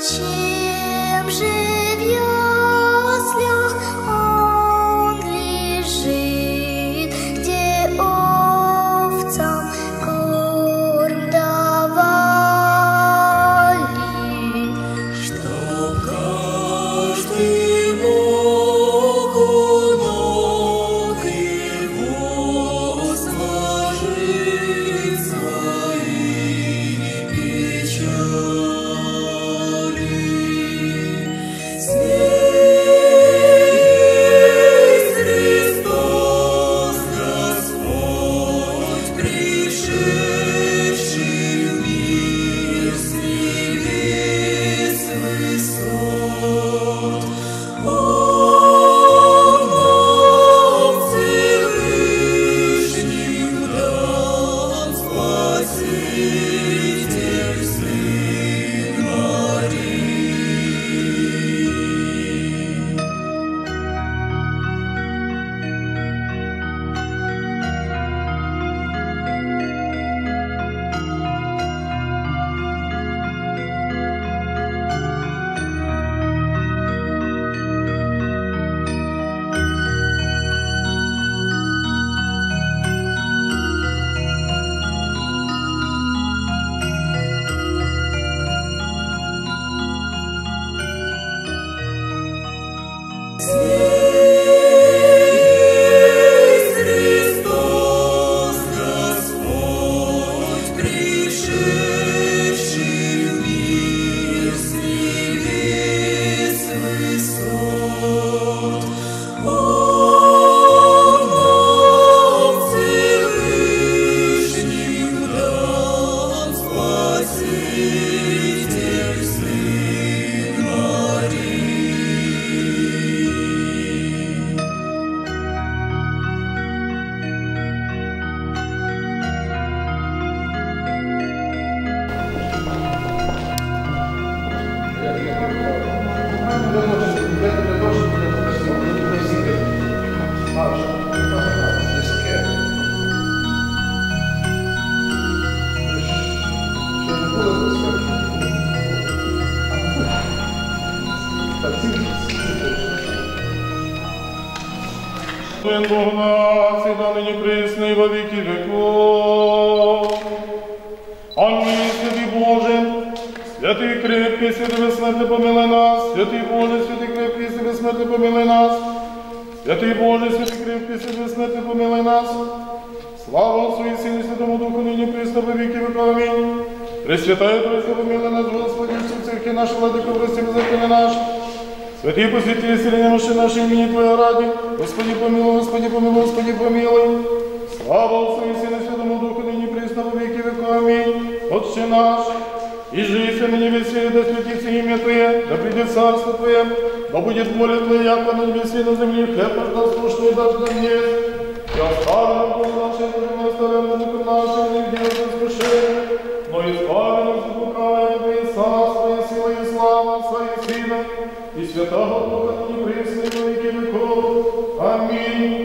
Чем же в яслях он лежит, где овцам корм давали, чтоб каждый мог у ног его сложить свои печали. Здесь Христос Господь, пришедший в мир с небес высот. Он нам Всевышним дан Спаситель, Сын Марии. Здесь Христос Господь, пришедший в мир с небес высот. Он нам Всевышним дан Спаситель, Сын Марии. Бог наш, всегда ныне пресно и во веки веков. Аминь, святый Боже, святый крепкий, святый бессмертный, помилуй нас. Святый Боже, святый крепкий, святый бессмертный, помилуй нас. Святый Боже, святый крепкий, святый бессмертный, помилуй нас. Слава Отцу и Сыну и Святому Духу, ныне пресно во веки веков. Аминь. Пресвятая Троица, помилуй нас, Господи, в церкви нашей, владыка, прости беззаконие наш. Святые посвятили исцеление души нашей имени Твоего ради. Господи помилуй, Господи помилуй, Господи помилуй. Слава Отцу и Сыну и Святому Духу, ныне пресно во веки веков. Аминь. Отче наш, и жизнь на небесе, да святится имя Твое, да придет царство Твое, да будет воля Твоя, яко на небесе и на земле, хлеб наш насущный дашь нам днес. И остави нам Бога нашего, и не оставим на дух нашего, не вделай искушения, но избави нас от лукавого, Твое царство, и сила, и слава Отца и Сына, и Святого Духа, ныне пресно и во веки веков. Аминь.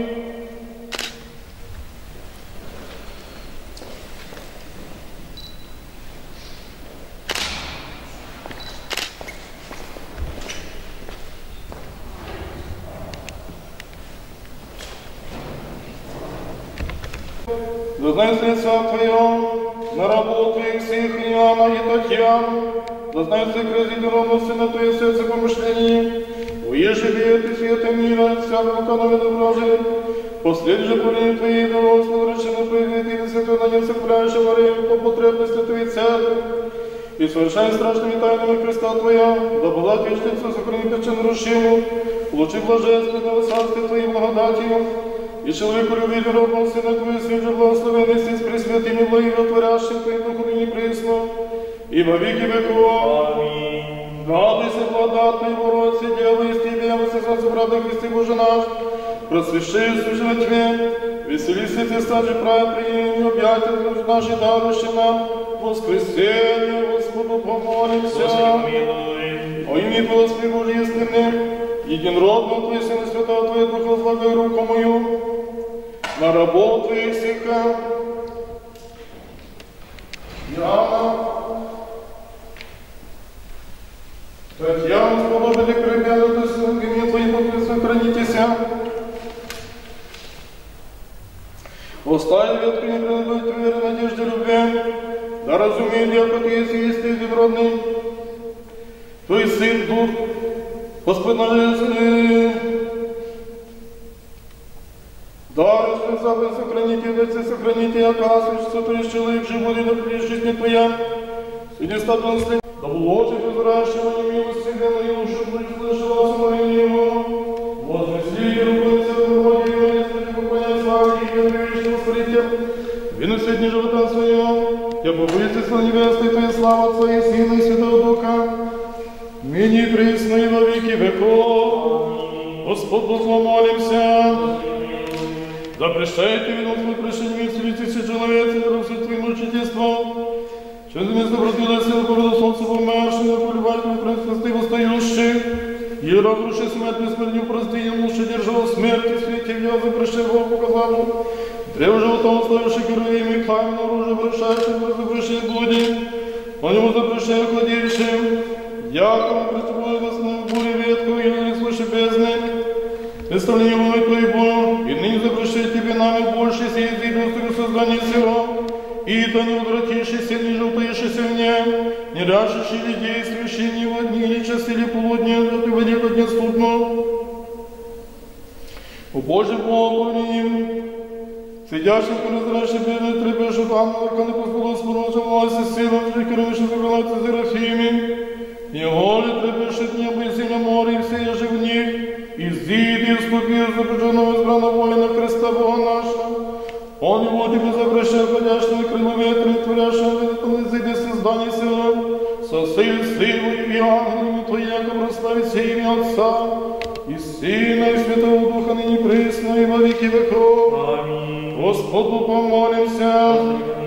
Дознай средства Твоем, на работу Твоих всех и Иоанна и Татьяну, дознай всех разделенности на Твое сердце помышлений, уежи веет и света мира, всякого канона доброжия, последь же полей Твоей доросло, врачено проявит святой на несокряющего время по потребности Твоей церкви, и совершай страшными тайнами креста Твоя, да была вечница сохранит от нарушимую, лучи блаженственного царствия Твоей благодатью, и человеку любви родного Сына Твоего, Сын же благословенности с пресвятыми благотворящим Твоим Духом ныне пресно, и во веки веков. Аминь. Радуйся, благодатная Богородица, Дева, и с Тебе, воссознаться правда Христе Боже наш, просвещи служи Тебе, веселись Ты, стажи праве приемлем, объятия наши дарующим нам, воскресенье, Господу помолимся. Господи, помилуй. О имя Господи Божий истинным, единородного Твоего Сына Святого Твоего Духа, возлагай руку мою на работу Твоих всех. Иоанна, Татьяну сподобили крепяну, то силами Твоим покрытством хранитеся. Оставили ветку не прелыбать веры, надежды, любви, да разумеет, яко Ты есть един родный, Твой Сын, Дух, Господь наш, да, Господь, заповедь сохраните, вецы сохраните, яко освящется, то есть человек живой, да прежде жизни Твоя, среди статус наследия, да вложит возвращено не милости, да на его шутку и слышала самое его, возвеслите рукой целым роде, и не поклонять славе, и не вечного столетия, вину средний живота своего, я повысится небесной Твоей слава Отца и Сына и Святого Духа, ныне и присно и во веки веков. Господь, молимся. Да прощайте вину свой прощение, исцелитесь человек, и разрушите Твоим мучительством. Через место разбила сила повода солнца померши, да поливать Твой красоты восстающий, и разруши смерть бессмертную простыню, лучше держал смерти, свете я запрещай Бог показал. Древо живота уставивший героями, камень оружие вращающий, запрещай блуди, по нему запрещай хладейшим. Якому приступаю вас на буре ветку, и не слыши бездны, представление волны Твоего, и ныне запрещай Тебе нами больше сей изъединственного создания сего, и да не удратишься, не желтаешься мне, не ряшешь или действующий ни в дни, или час, или полудня, да Ты воде как недоступно. О Боже Бог, ним, сидящим разращи бедный требешь, там арканы Господа, жаловался силам, и кормишь забираться Серафими, его ли трепещет небо и земля море, и все еже в них, и зиди искупил запряженного избранного воина Христа Бога нашего. Он его Тебе запрещает ходящими крылом ветра, и творящим ветром изыди создание сила, сосыль силу и ангелами Твоего прославить все имя Отца, и Сына, и Святого Духа, ныне присно, и во веки веков. Аминь. Господу помолимся.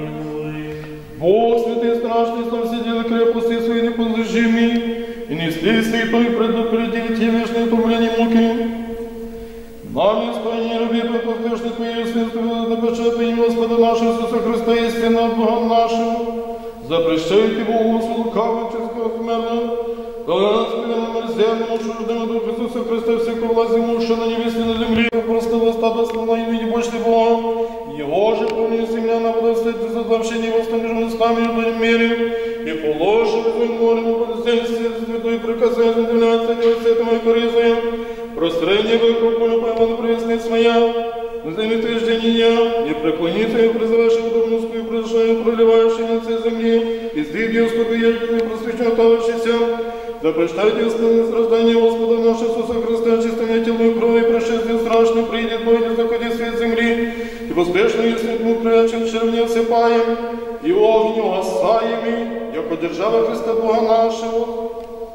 Бог святый, страшный, сам сидел крепости свои неподлежими, и несли святой предупредить те вечные томления муки. Нами спойни, люби, подпослушный Твоей святого, да почеты имя Господа нашего Иисуса Христа, истина от Бога нашего. Запрещайте Богу с лукавым, честно, когда нас приведем мерзенному, чуждому Духу Иисуса Христа, всякую власть имущую на небесе на земле, простого стада слона и виде больше Бога. Его же помни семья на водоследствие за сообщение его с теми местами в этом мире, и положил в море на подсельствие, святой приказание удивляться не от этого и коризуя, пространение вокруг полю поймана пресниц моя, на землетверждения, не преклонится и призывающий удобную и произошаю, проливающий на цей земли, и сдвиги ускупи ельки, просвещен оставшийся, запрещайте исполнить рождение Господа нашего Иисуса Христа, очистение тела и крови, пришествие страшно придет, пойдет, заходи свет земли, и поспешно, если мы прячем в червне всепаем, и огню осаями, яко держава Христа Бога нашего,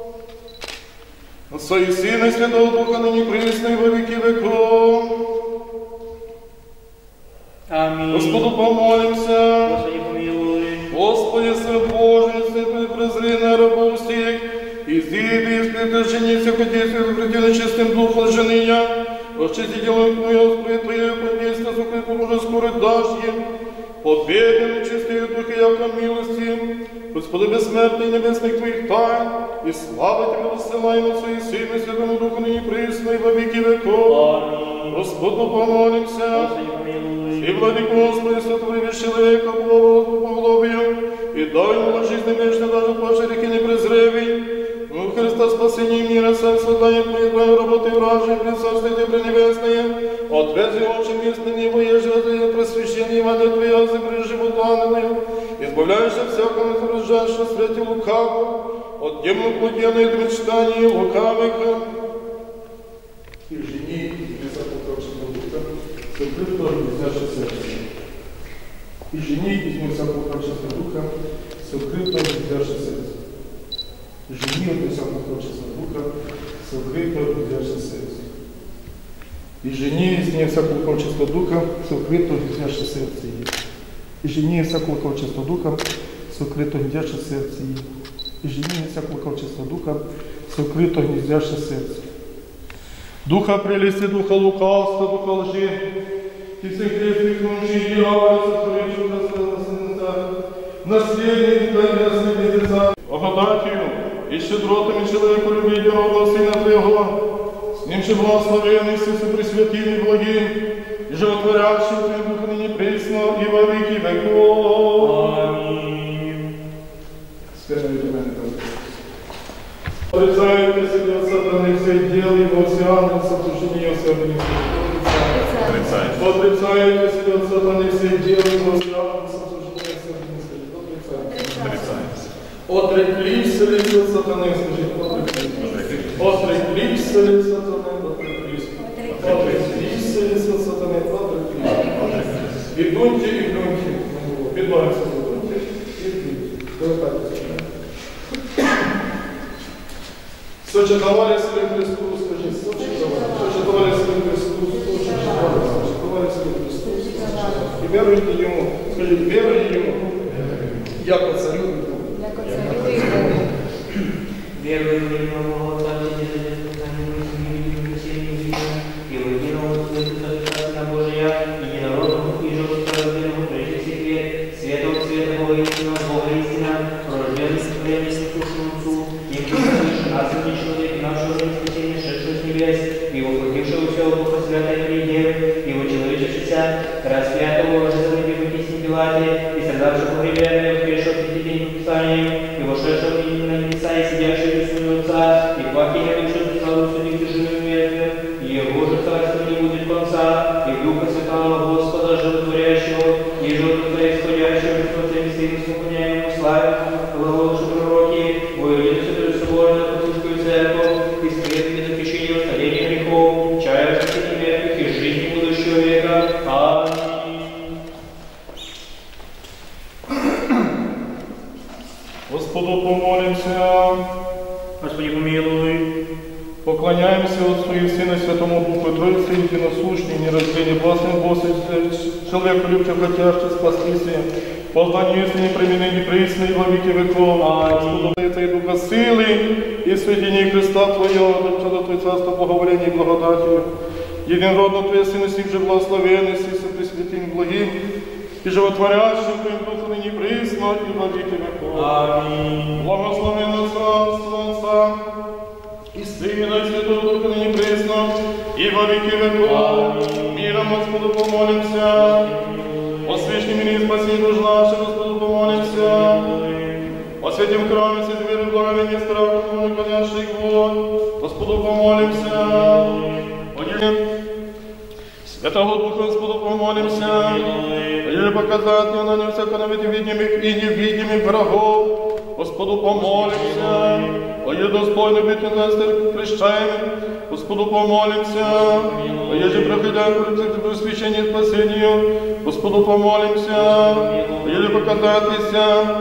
Отца и Сына и Святого Духа, ныне присно и во веки веков. Аминь. Господу помолимся. Господи, помилуй. Господи, Свят Божий, святой презри на рабов сих, изыди из предожжения всякого действия, запретили чистым духом жены я, расчисти делаем Твое, Господи, Твое, подействие, сукрепу уже скоро дашь им, победами чистые духи, яко милости, Господи, бессмертный небесных Твоих тайн, и слава Тебе воссылаем Отцу и Сыну и Святому Духу, ныне присно и во веки веков. Аминь. Господу помолимся. Господи, помилуй. И владыко Господи, сотвори человека по злобию, и дай ему жизнь вечную, даже плаче реки не презреви. Ну, Христа спасение мира, сам создание Твоей, Твоей работы вражей, при царстве Тебе небесное, отвези очи местные небо, еже это просвещение Ивана Твоя, земли животанную, избавляешься всякому зарождающему свете лукаву, от демонов плоденных мечтаний лукавых. И жени, и всякого духа, сокрыт тоже близняшее сердце. И жени, и всякого прочества духа, сокрыт тоже близняшее сердце. И жени, и всякого прочества духа, сокрыт тоже близняшее сердце. И жени, и всякого прочества духа, сокрыт тоже близняшее сердце. И жени, и всякого прочества духа, сокрыт тоже близняшее сердце. И жени, и всякого прочества духа, сокрыт тоже близняшее сердце. Духа прелести, духа лукавства, духа лжи, и всех грешных мужей, дьявола, сотворивших наследника, наследника и наследница, благодатью и щедротами человеку любить родного Сына Твоего, с ним же благословенный Иисус Пресвятым и благим, и животворящим Твоим Духом ныне присно и во веки веков. Аминь. Отрицает себя сатаны все дел его, все ангельцев, служение все огненные. Отрицает себя сатаны все дел его, все ангельцев, служение все огненные. Отреклись ли от сатаны, скажи, отреклись ли сатаны, отреклись ли от сатаны, отреклись. И дуньте, и дуньте. Бедвайся, дуньте. Сочетовали себе Христу, скажи, сочетовали себе Христу, сочетовали себе Христу. И веруйте Ему, скажи, веруйте Ему, яко царю и Богу. Верую в Него, Отца, и в единого Сына Божия, единородного и животворенного, прежде всех светлого света Бога истинного, Бога истина, порожденный сотворенный слушающему Отцу, и осудный человек нашего спасения, шедшего с небес, и воплотившегося от Духа Святой Придев, и учеловечившийся, распятого, ожиданный в Песне Пилате, и страдавшего погребенного, пришел к святителям Писанием, и вошедшего на небеса, и сидящего в Иисусе Отца, и покинул славу судить тяжелым мертвым, и Его же царство не будет конца, и Духа Святого Господа, животворящего, и животворя исходящего, что всеми своими слуханяемым славим, глаголши пророки, воюют Святую Соборную Апостольскую Церковь, и средствами запрещения устарения грехов, чая спасения мертвых и жизни будущего века. Аминь. Господу помолимся. Господи, помилуй. Поклоняемся Отцу и Сыну Святому Духу, Троице единосущной, неразделенной, властной Божией, человеку любче хотящий спастися, познанию истины премины непресной во веки веков. Господу это и Духа силы, и сведения Христа Твоего, до Твое царство благоволения и благодати. Единородно Твое Сына, сим же благословенный, Иисусом Пресвятым благим, и животворящим Твоим Духом ныне присно и во веки веков. Аминь. Благословенно Царство Отца и Сына и Святого Духа ныне присно и во веки веков. Миром Господу помолимся. О священном мире и спасении душ наших, Господу помолимся. О святем храме, святой веры, благовении, страху, наклонящих вод, Господу помолимся. О деле Святого Духа, Господу помолимся. Или показать на нем всякого видимых и невидимых врагов, Господу помолимся. О е достойно быть на прещаем, Господу помолимся. О еже проходя к просвещению и спасению, Господу помолимся. О еле показатися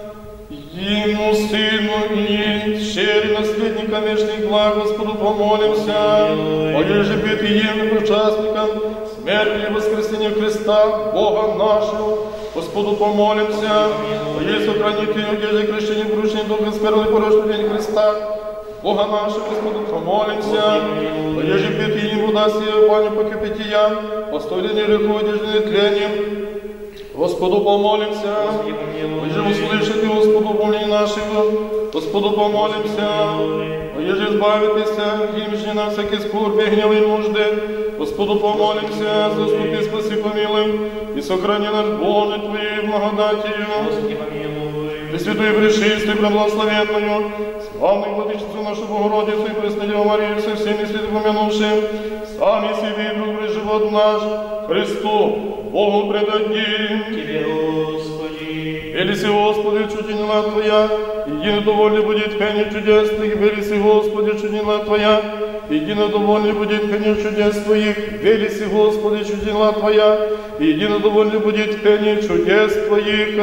Ему, Сыну и щери наследника вечных благ, Господу помолимся. О еже быть ием участником смерти и воскресения Христа, Бога нашего, Господу помолимся. О ей сохранителю, где же крещение в ручный дух и смертный порожный день Христа, Бога нашего, Господу помолимся. О еже быть ием вода сия, баню покипятия, постойлении греху, одежды нетлением, Господу помолимся. Еже услышите, Господу, помни нашего, Господу помолимся. Еже избавитеся, им же на всякие скорби, гневы и нужды, Господу помолимся. Заступи, спаси, помилуй, и сохрани наш Боже Твоей благодатью. Пресвятую Пречистую, Преблагословенную, славную Владычицу нашу Богородицу и Преснодеву Марию, со всеми святым помянувшим, сами себе и добрый живот наш Христу, Богу предадим. Тебе, Господи. Велися, Господи, чудина Твоя, едино довольно будет пение чудес Твоих. Велися, Господи, чудина Твоя, едино довольно будет пение чудес Твоих. Велися, Господи, чудина Твоя, едино довольно будет пение чудес Твоих.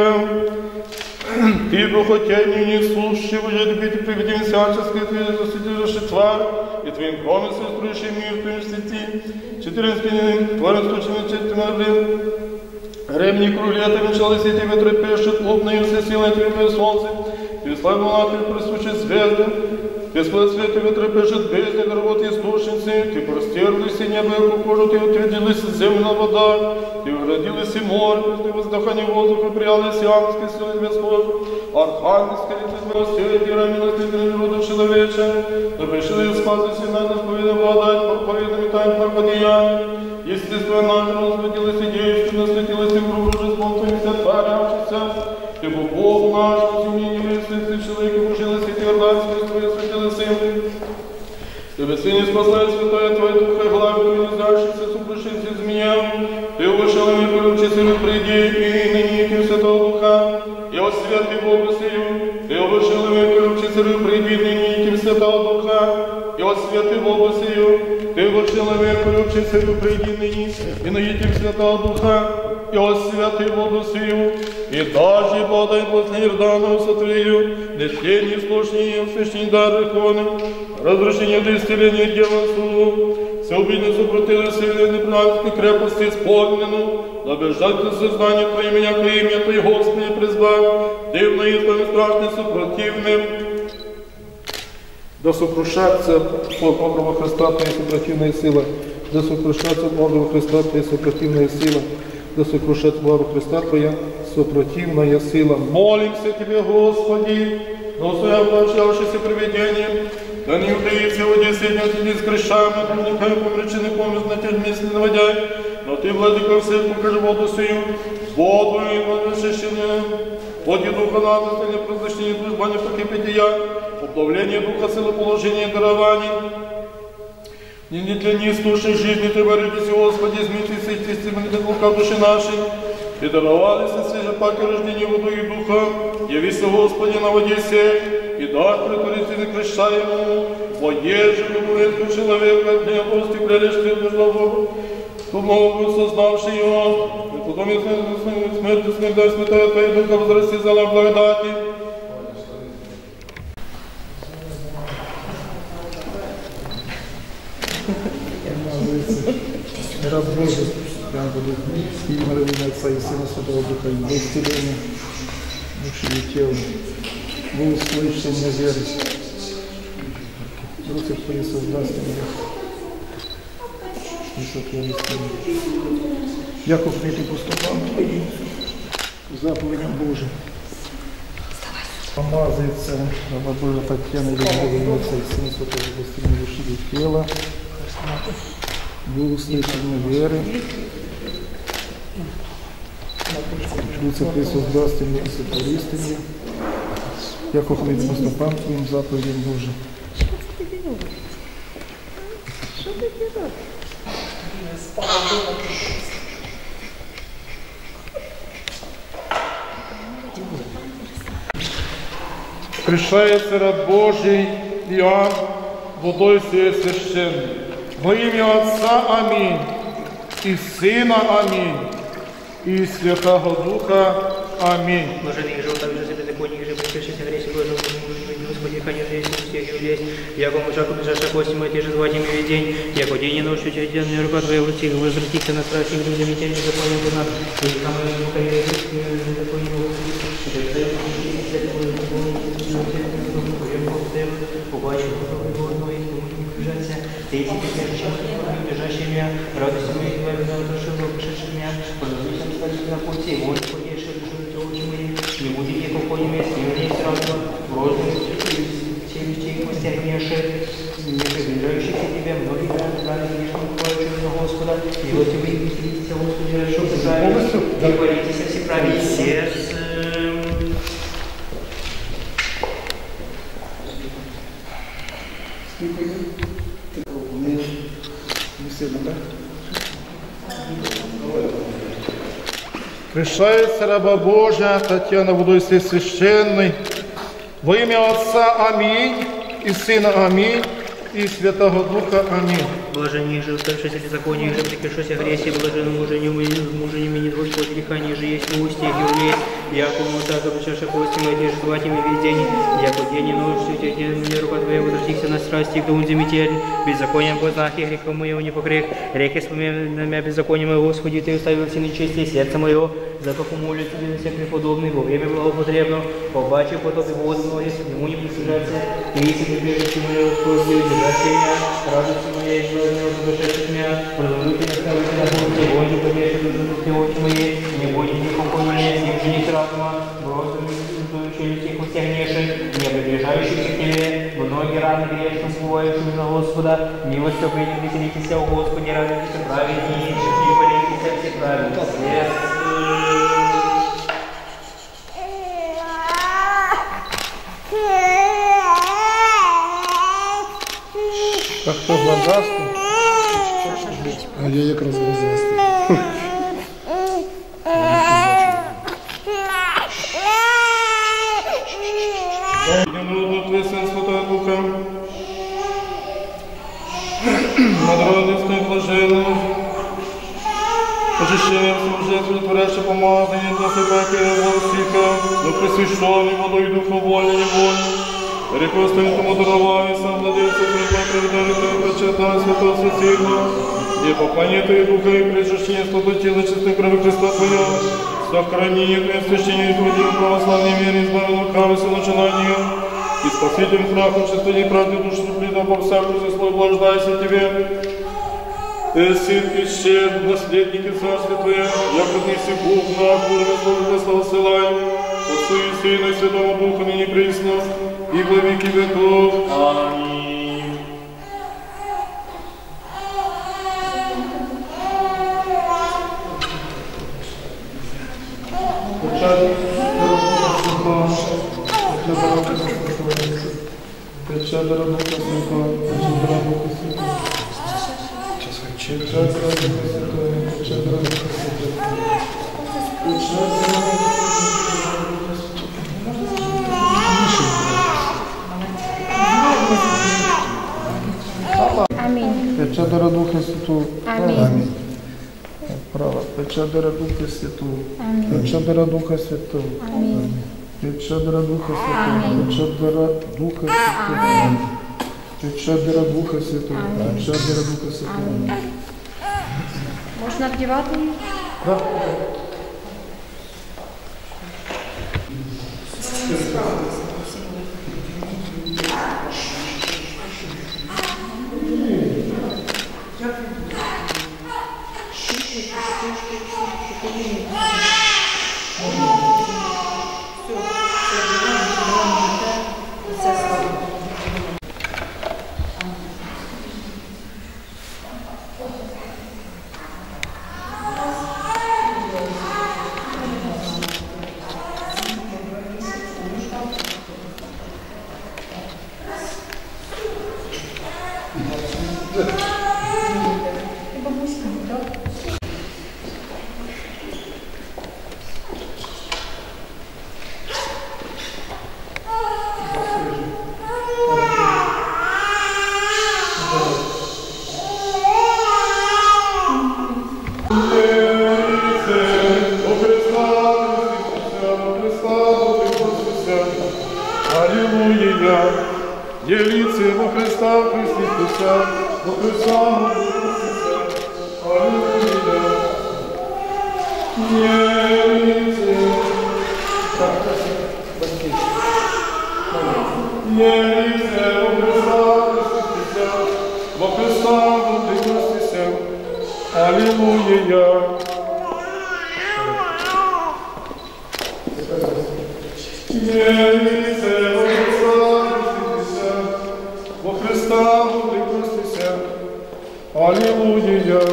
Ты, духотенью несущий, будет бить и приведем всяческой Твоей засветившей тварь, и Твоим промыслом строящий мир Твоим сети. 14 Твоим случайным четвертым ремни крулета венчалась эти ветры пешет, лобные все силы Твоей солнце, переславил на Ты присущей звезды, бесплод света ветры пешет бездны, горбот источницы, Ты простерлась и небо, яку кожу, Ты утвердилась земная вода, Ты уродилась и море, Ты воздыхание воздуха, приялась и ангельской силы без кожи, Архангельская лица милостивая, Кира, милостивый рода человече, да пришли спасы сына, исповеда благодать, проповедами тайн благодеяния, естественно, наше насветилось и действие, насветилось и грубо божеством Твоим сотворявшийся, ибо Бог наш, на земле не высветлый человек, и вложилось и Иорданское, Твое светилось им. Тебе, Сыне, спасает святая Твоя Духа, и благо нельзящийся, супрушивший из меня. Ты вышел и выключи силу, приди, и ныне этим Святого Духа, и освяти Богу сию. Ты вышел и выключи силу, приди, ныне этим Святого Духа, и освяти Богу сию. Ты вышел и выключи силу, приди, ныне, и ныне этим Святого Духа, и освяти Богу сию. И даже подай после Иорданов сотворю, несение слушания, священный дар иконы, разрушение до исцеления дела суду, все убийные супротивы сильной праведной крепости исполнену, да бежать сознание Твое меня по имя Твое, Господи, призвав, дивно и страшно супротивным, да сокрушаться под окрова Христа Твоя супротивная сила, да сокрушаться под окрова Христа Твоя супротивная сила, да сокрушаться под окрова Христа Твоя супротивная сила. Молимся Тебе, Господи, но своя обращавшееся привидением, да не утаится его действительно следи с грешами, никакой помраченный помощь на тех мысли наводяй, но Ты, Владыка всех, покажи воду сию, воду и возвещение, воде Духа надо, прозрачнее, призбание покипятия, обновление Духа, силы положения и дарований. Не для неистушной жизни Ты боритесь, Господи, измитесь и истинных глубока души нашей, и даровались и свежие паки рождения воду и Духа, явися, Господи, на воде сей, и дай притвориться некращаемому, воеже любовь человека, для апостолов прелесть между Богу, сознавший его, и потом смерти смертай святая Твоя Духа, возрасти зала благодати. Раз Божий, прямо будет имя Равина Отца и Сына Святого Духа, во исцеление души и тела, во услышание веры. Руки Твои создаст меня и сотвори с ними. Яков Митый поступал Твоим заповедям Божьим. Помазается раба Божия Татьяна, или Равина Отца и Сына Святого Духа, во души и тела. Во услышание веры, Ждутся Ты создаст меня и сотворist меня, яко хлеб поступам Твоим заповедям Божьим. Что ты делаешь? Крещается раб Божий Иоанн водой сей священной. Во имя Отца Аминь, и Сына Аминь, и Святого Духа Аминь. Блаженный же, также за беззаконие, же причащайся грехи Божьего, Господи, храни жизнь всех евреев, яко мужаку ближайших костям, эти же звать имя день, яко день и ночь, через день рука Твоя врати, возвратися на страх их людям, и тем не законе бы нас, и кому не покорили, не законе бы побачив Бога одного и тому не бежаться, эти бежащими, радостью моей Твоей, душевно пришедших меня, продолжительно стать на пути, может подейшие душевные очи мои, не будет никакого конеме, с ним есть разума, розным теми костях меши, не приближающихся Тебя, многие дали грешным плачу на Господа, и вот Тебе и веселитесь, Господи, что Ты правильно, и боритесь все править сердцем. Крещается раба Божия Татьяна водой сей священной. Во имя Отца Аминь, и Сына Аминь, и Святого Духа Аминь. Блаженней же, уставшийся беззаконие, же прикрешусь агрессии, блаженному мужа не менит Господь греха, ниже есть в устье юлей, яко так обучаешь кости мои, держи звать ими весь день, яко день и ночь, светит мне рука Твоя, возвратихся на страсти, кто он заметель, беззаконием познах и грехом моего не покрых, рехи вспомни на меня беззаконие моего, Господи, Ты уставил все нечестие сердце мое, за как умолю Тебе на всех преподобных, во время благопотребно, побачив потопе воды многих, ему не прислужаться, и если ты прежде мое, Господи, удержаться меня, радости моей, душевных меня, продолжите наставите на Бога, войны поддержите душевных очи моей, не бойте никакого не всех женить разума, бросим, челюстях усягнеших, не приближающихся к тебе, многие раны грешным слывающим на Господа, милостью принят веселитесь о Господе, радуйтесь праведнее, и молитесь все праведные. Как то глазастый? А я якраз глазастий. Народу Твой Сын Святого Духа, надрадостный блаженным, очищением служителя, творящее помазание, насыпаемое волосика, но пресвященный водой духа вольно невольно, рекостным тому дарование, сам владельца Твоего приведенного прочитания Святого Святителя, где попонятые духа и причащение слуга тела чистой крови Христа Твоя, сохранение Твоим священним трудим православной вере, избавил лукавый начинания, и спасителем страхом чистоте и правде душу прида по всякому заслою блаждайся Тебе. Ты, Сын и Щет, наследники Царства Твоя, яко неси Бог на курме службы ссылай, Отцу и Сыну и Святому Духу ныне присно, и во веки веков. Аминь. Аминь. Печадара Духа Святого. Аминь. Право. Печадара Духа Святого. Аминь. Печадара Духа Святого. Аминь. Печадара Духа Святого. Аминь. Печадара Духа Святого. Аминь. Печадара Духа Святого. Аминь. Печадара Духа Святого. Аминь. Можна вдівати? Да. Аллилуйя! Делицы во Христа, Христе Спася, во Христа, Аллилуйя! Делицы, делицы во Христа, Христе Спася, Аллилуйя! Делицы во Христа, Христе, Аллилуйя.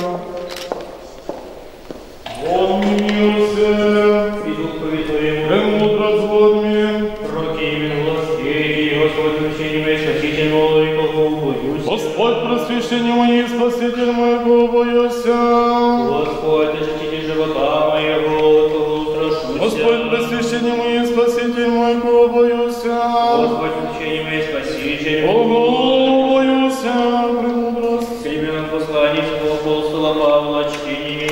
Он мился, И дух поведуем, премудрость водми, пророки именно властей, Господь прощение мой, спаситель мой, кого боюсь. Господь просвещение мое, Спаситель моего боюся. Господь, очиститель живота моего, кого страшуся. Господь просвещение мое, Спаситель моего боюся. Господь, прощение мое, спаситель мой. Ого, боюся, премудрость. Временном послании святого апостола Павла, чтение.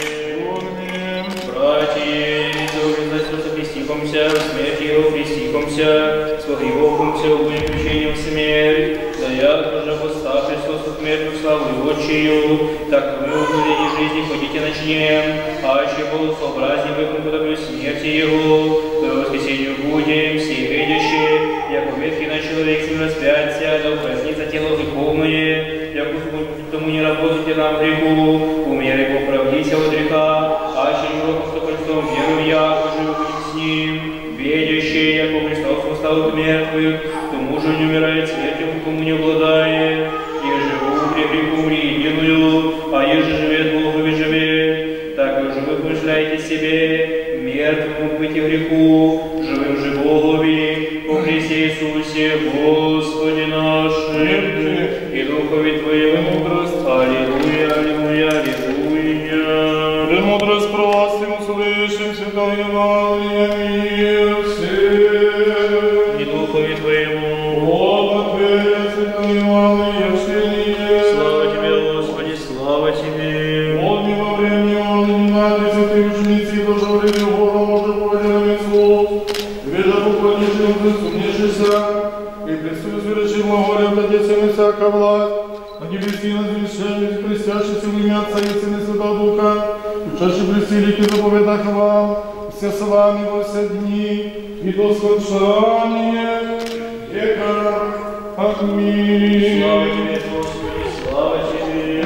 Братья, за христикомся, смерть его христикомся, спогребовкомся, выключением смерть, да я, уже восстав Христос смертью славу Отчию, так мы в мгновении жизни ходите начнем, а еще полусообразнее выпадаю смерти Его, до воскресению будем, все видящие, яко ветхий на человек с ним распятия, да упразднится тело греховное, яко тому не работайте нам греху, умеры поправдися от греха, а еще уроком, что Христом верую я, живу будем с ним, видящие, яко Христос от мертвых, тому же не умирает смертью, кому не обладает. Еже умри, грех умри единую, а еже живет, Богови живет. Так и уже вы помышляете себе, мертвым быть и греху, живым же Богови, по Христе Иисусе, Господи нашим, и Духови Твоему мудрость. Аллилуйя, аллилуйя, аллилуйя. Премудрость просим, услышим, Святое Евангелие мир всем. И Духови Твоему. Слава Тебе, Святое Евангелие всем. Слава Тебе, Господи, слава Тебе. Молни во время Евангелия, святые ученицы, тоже время Бога, может, поведенным Иисус. Веда уклонившим, присумнившийся, и присутствие решимо горе, отодеть всякая власть. На небеси, на земле, присящийся в имя Отца и Сына и Святого Духа, учащий пресилики заповедах вам, все с вами во все дни, и до скончания века. Аминь. Слава Тебе, Господи, слава Тебе.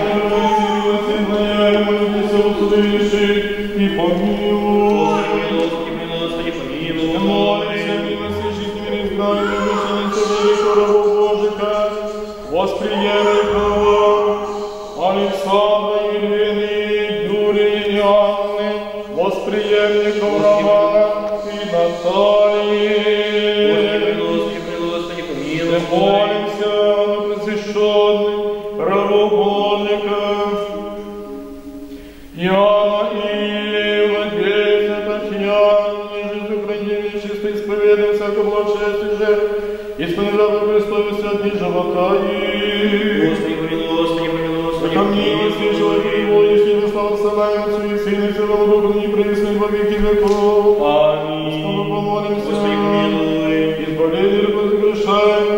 И помилуй. Господи, помилуй. Молимся, милости, жизни, миризна, и великого рабу Божика, восприемникова Александра, Елены, Юрия и Анны, восприемников Романа и Натальи. Господи, помилуй. Молимся на пресвященных рабу Божика, Иоанна и Надежда, Татьяна, жизнь хранили, чисто исповедуем всякое благочестие же, исповедав Христове святые живота и... Господи, помилуй, Господи, помилуй, Господи, Ко мне, если человек его, если не слава Салаем, Отцу и Сыну и Святому Духу, не пресны во веки веков. Аминь. Господу помолимся. Господи, помилуй. Избавление разгрешаем.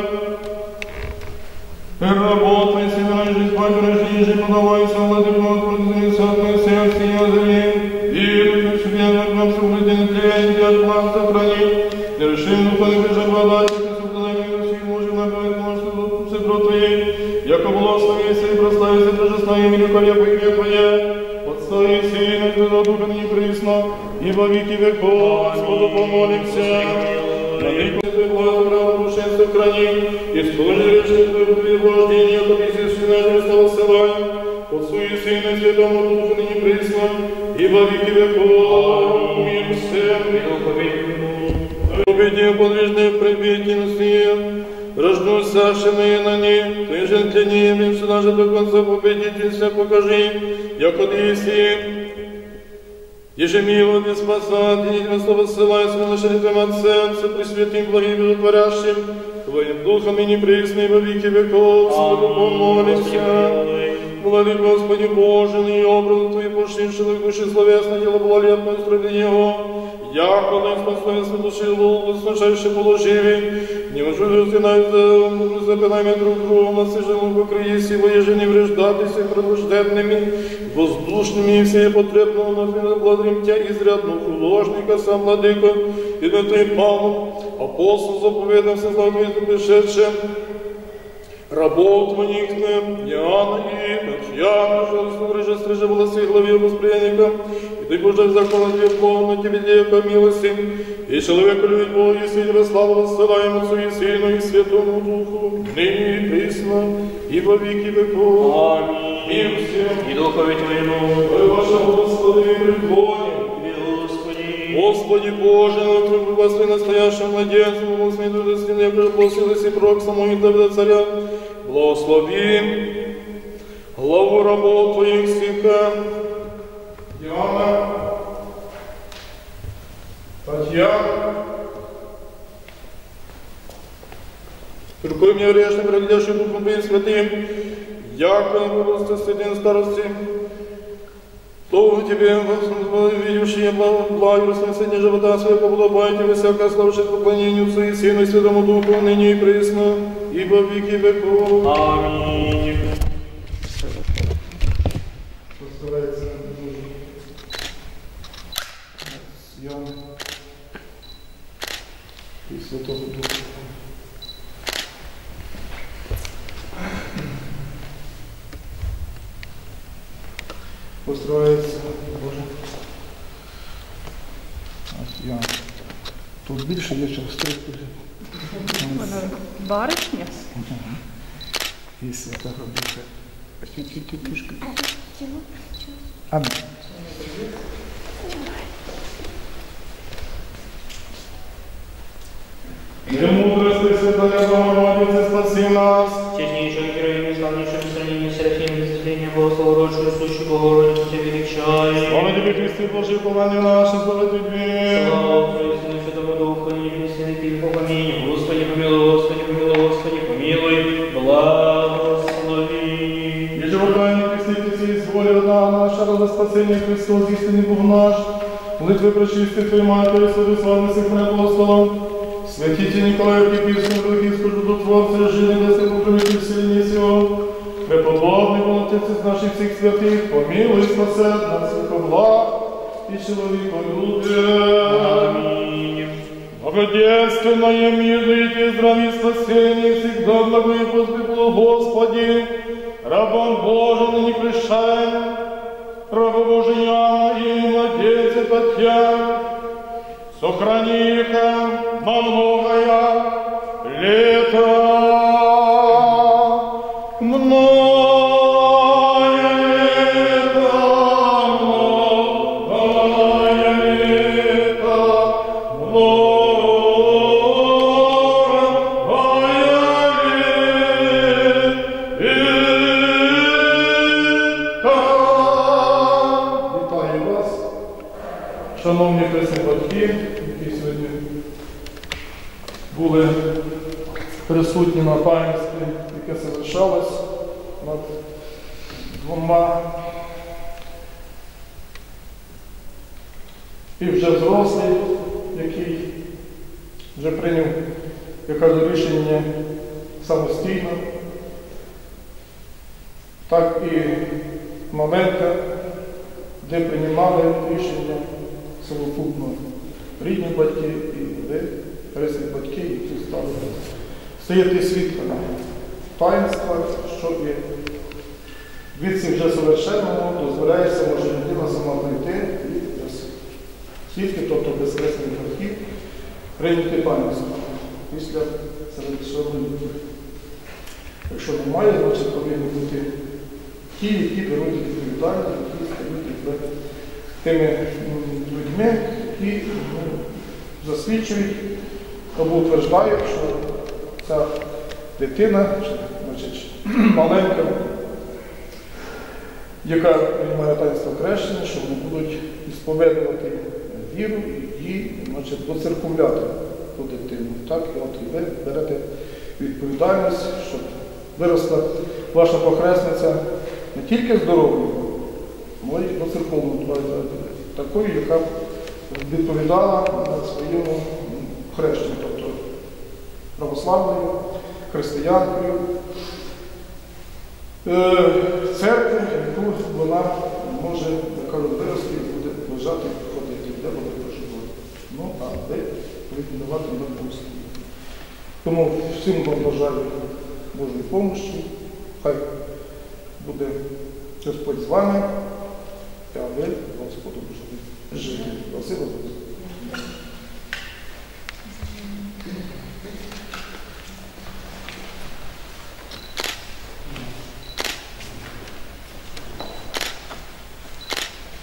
Работай, семена, жизнь, память, жизнь, подавайся, владык, Господи, святое сердце, и озри. И чудесно к нам соблюден тлень, и от план сохрани. И решим духовный бежать вода, и соблюдай мир, сил Божий, набивает множество сестро Твоей. Яко благословися и прославися торжества и великолепие имя Твое. Отца и Сына и Святого Духа ныне присно, и во веки веков. Господу помолимся. Владыко Твой глаз, право, душенство храни, и служи решение Твое вождение, как и священное Христово ссылаем. Отцу и Сыну и Святому Духу ныне присно, и во веки веков. Мир всем. Победи подвижные прибеденности, рождусь Сашиные на них, Ты же для них, сюда же до конца победительства покажи, яко Ты еси. Ежемило не спасать, и не слово ссылай, святым Твоим Отцем, со пресвятым благим животворящим, Твоим Духом и непресный во веки веков, Господу помолимся. Владык Господи Боже, и образ Твой пошивший в души словесное дело благолепное устроение Его, яко на спасительство души услышавший положили, не уживайте запинами друг другу, насыжим в покрые силы, еже не вреждатися предвожденными, воздушными и все потребного на благодарим Тя изрядного художника, сам Владыка, и на Твой Павлом, апостол заповедам все славные пришедшим, рабов Твоих, Иоанна и Татьяна, пожалуйста, стрижи волосы главе восприемника, и Ты, Боже, закон ответ Бога на Тебе, дека милости, и человека любит Бога, и Сына славу воссылаем Отцу и Сыну и Святому Духу, ныне и присно, и во веки веков. Аминь. Мир всем. И Духови Твоему. Ой, Ваше Господи, преклоним. Господи Боже, на Твой благослови настоящим младенцем, благослови дружественный, я благословилась и пророк самого Давида царя, благослови главу рабов Твоих стиха, Иоанна, Татьяна, рукой мне грешным, проглядящим Духом Твоим святым, яко на возрасте средней старости, Слово Тебе, видевшие благостное среднее живота своего, подобайте во всякое славшее поклонению Отцу и Сыну и Святому Духу, ныне и присно, и во веки веков. Аминь. Постарается съем и Святого Духа. Устроится, Боже. Я тут більше є чого стригти. Вона баришня. І свята робити. Трішки. Амінь. Премудрости Святая Богородице, спаси нас. Честнейшую героиню, славнейшую устранение Серафима, безусловения Богословородшую, сущую Богородицу, Тебя величаем. Слава Тебе, Христе, Божий, упование наше, слава Тебе. Слава Отцу и Сыну и Святому Духу, ныне и веки веков. Аминь. Господи помилуй, Господи помилуй, Господи помилуй, благослови. Ежели в Тайне креститесь, есть воля одна наша, ради спасения Христос, истинный Бог наш, молитвы прочисти Твоей Матери, Святой Славный Сихме Апостолом, святите Николая Епископа, других служботворцев, жили, да се покровитель вселения сего, преподобный Отец наших всех святых, помилуй, спаси от нас всех благ и человеколюбия. Аминь. Благоденственное, мирное и здравие спасение всегда благое возлюбло Господи, рабом Божьим не прощаем, раба Божия и младенца Татьяна, сохрани их на многое лето. Вітаю вас, Шановні хресні батьки, які сьогодні були присутні на таїнстві, яке завершалось над двома і вже взрослий, який вже прийняв, я кажу, рішення самостійно, так і маленька, де приймали рішення совокупно рідні батьки і ви, хресні батьки, які стали стояти свідками таїнства, що і від цих вже совершенного дозволяється, може людина сама прийти і без свідки, тобто без хресних батьків, прийняти таїнство після середшовної. Якщо немає, значить повинні бути ті, які беруть відповідальність, які стають тими людьми, які засвідчують або утверждають, що ця дитина, значить, маленька, яка приймає таїнство хрещення, що вони будуть ісповідувати віру і, значить, доцерковляти ту дитину. Так, і от і ви берете відповідальність, щоб виросла ваша похресниця не тільки здоровою, але й доцерковною, такою, яка відповідала своєму хрещенню, тобто православною, християнкою, церкву, яку вона може, як кажуть, вирости і буде лежати, ходити, де буде проживати. Ну, а ви повинні давати на Богослов'я. Тому всім вам бажаю Божої помощі, хай буде Господь з вами, а ви Господу жити. Спасибо за це.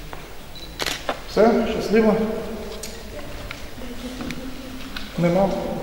Все, щасливо. Нема.